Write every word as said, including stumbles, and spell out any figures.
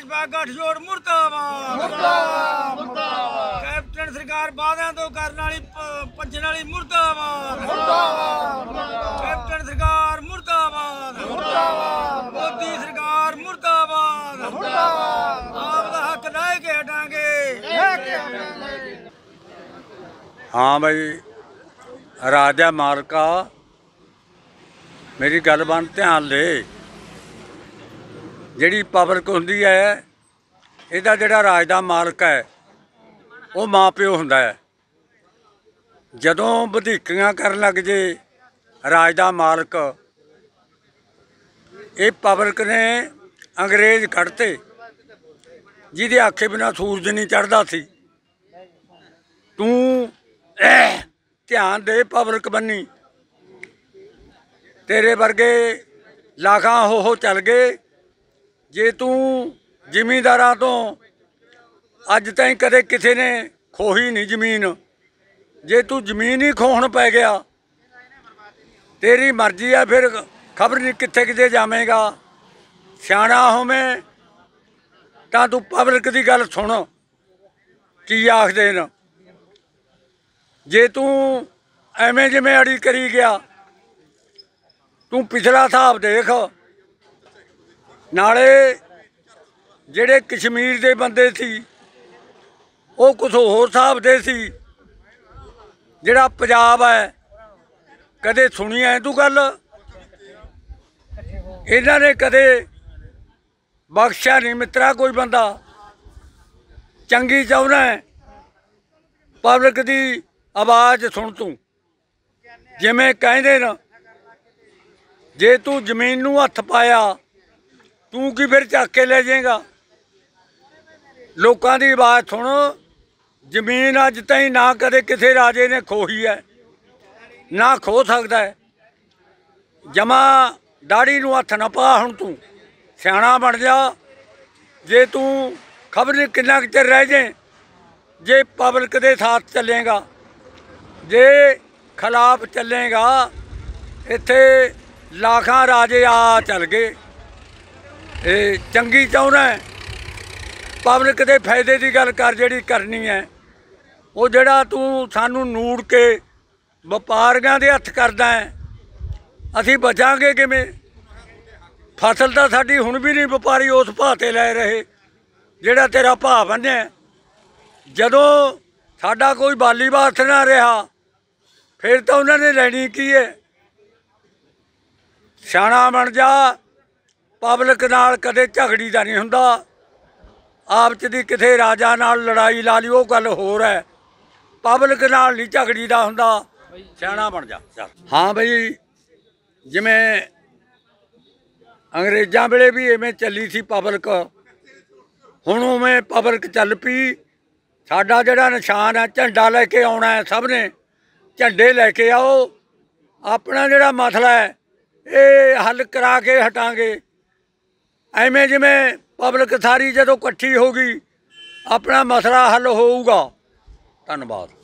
भाजपा गठजोड़ मुर्दाबाद। कैप्टन सरकार वादों तो करने वाली भजन वाली मुर्दाबाद। कैप्टन सरकार मुर्दाबाद। मोदी सरकार मुर्दाबाद। आप दा हक लेके हटांगे। हाँ भाई राजा मालका मेरी गल बन ध्यान ले। जिहड़ी पब्लिक हुंदी है इहदा जिहड़ा राज दा मालक है वो माँ प्यो हुंदा है। जदों वधीकियां करन लग जे राज दा मालक ये पब्लिक ने अंग्रेज कढ़ते जिहदे आखे बिना सूरज नहीं चढ़दा सी। तू ध्यान दे पब्लिक बन्नी तेरे वर्गे लाखां हो हो चल गए। जे तू जिमींदारां तो अज ताईं कदे किसी ने खोही नहीं जमीन, जे तू जमीन ही खोहण पै गया तेरी मर्जी है। फिर खबर नहीं कित्थे कित्थे जावेगा। सियाणा होवें तां तू पब्लिक की गल सुन की आखदे न। जे तू एवें जिवें अड़ी करी गया तू पिछला हिसाब देख। नाले जिहड़े कश्मीर दे बंदे सी वो कुछ होर हिसाब दे सी। जिहड़ा पंजाब है कदे सुनी है तू गल? इन्हां ने कदे बख्शिया नहीं मित्रा कोई बंदा। चंगी चाहुंदा है पब्लिक दी आवाज़ सुन तू। जिवें कहंदे न जे तू जमीन नूं हत्थ पाया तू की फिर चक के ले जाएगा। लोगों की आवाज़ सुन। जमीन अज ताईं ना कदे किसी राजे ने खोही है ना खो सकता है। जमा दाड़ी नूं हत्थ ना पा। हुण तू सियाणा बन जा। जे तू खबर नहीं किन्ना चिर रह जाए जे पब्लिक के साथ चलेगा, जे खिलाफ चलेगा इत्थे लाखां राजे आ चल गए। ये चंगी चाहुंदा है पब्लिक के फायदे की गल कर जिहड़ी करनी है। वो जिहड़ा तू सानू नूड़ के व्यापारियां दे हत्थ करदा है असीं बचांगे किवें? फसल तो साडी हुण भी नहीं व्यापारी उस भाव ते लै रहे जिहड़ा तेरा भाव बन्निया। जदों साडा कोई बाली बास ना रहा फिर तो उन्होंने लैनी की है। सियाणा बन जा। पब्लिक नाल कदे झगड़ी दा नहीं हुंदा। आप च दी किसी राजा नाल लड़ाई ला ली वो गल होर है। पब्लिक नाल नहीं झगड़ी दा हुंदा। सियाणा बन जा। हाँ बई जिवें अंग्रेज़ां वेले भी इवें चली सी पब्लिक, हुण उवें पब्लिक चल पई। साडा जिहड़ा निशान है झंडा लैके आउणा है। सब ने झंडे लैके आओ। अपना जिहड़ा मसला है ये हल करा के हटांगे। एवें जिवें पब्लिक सारी जदों इकट्ठी होगी अपना मसला हल होऊगा। धन्नवाद।